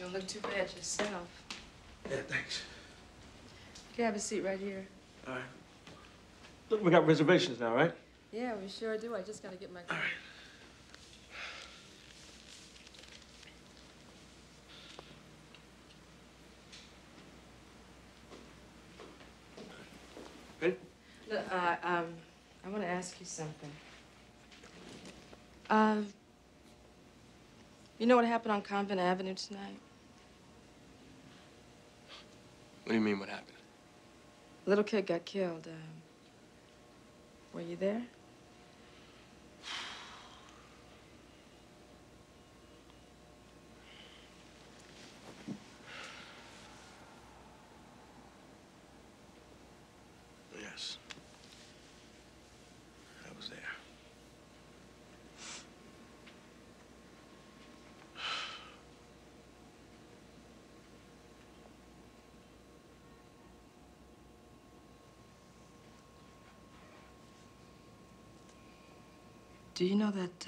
don't look too bad yourself. Yeah, thanks. You can have a seat right here. All right. Look, we got reservations now, right? Yeah, we sure do. I just gotta get my car. All right. Ready? Look, I want to ask you something. You know what happened on Convent Avenue tonight? What do you mean, what happened? A little kid got killed. Were you there? Yes. I was there. Do you know that,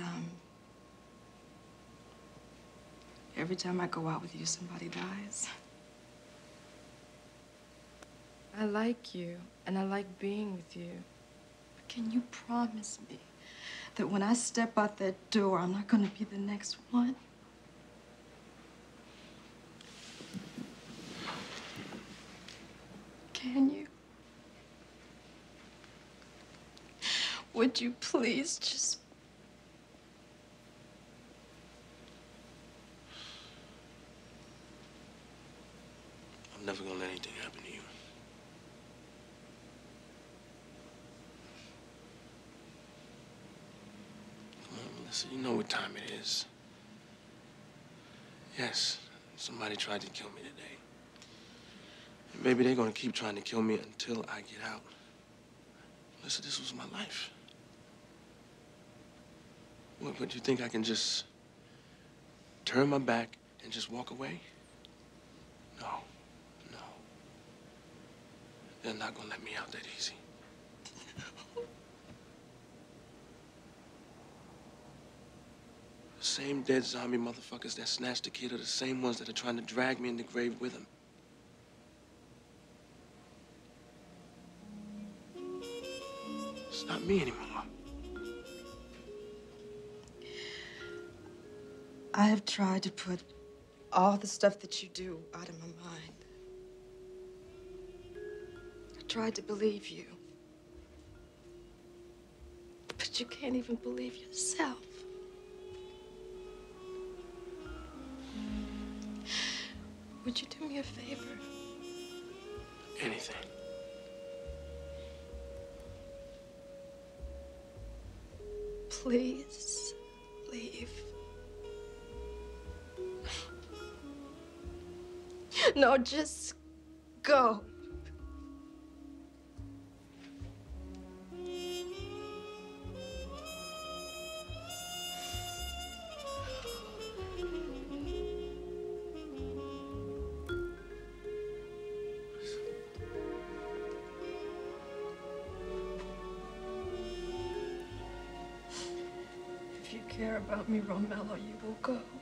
every time I go out with you, somebody dies? I like you, and I like being with you. But can you promise me that when I step out that door, I'm not gonna be the next one? Can you? Would you please just... I'm never gonna let anything happen to you. Come on, Melissa, you know what time it is. Yes, somebody tried to kill me today. And maybe they're gonna keep trying to kill me until I get out. Melissa, this was my life. What, do you think I can just turn my back and just walk away? No. No. They're not gonna let me out that easy. The same dead zombie motherfuckers that snatched the kid are the same ones that are trying to drag me in the grave with him. It's not me anymore. I have tried to put all the stuff that you do out of my mind. I tried to believe you. But you can't even believe yourself. Would you do me a favor? Anything. Please leave. No, just go. If you care about me, Romello, you will go.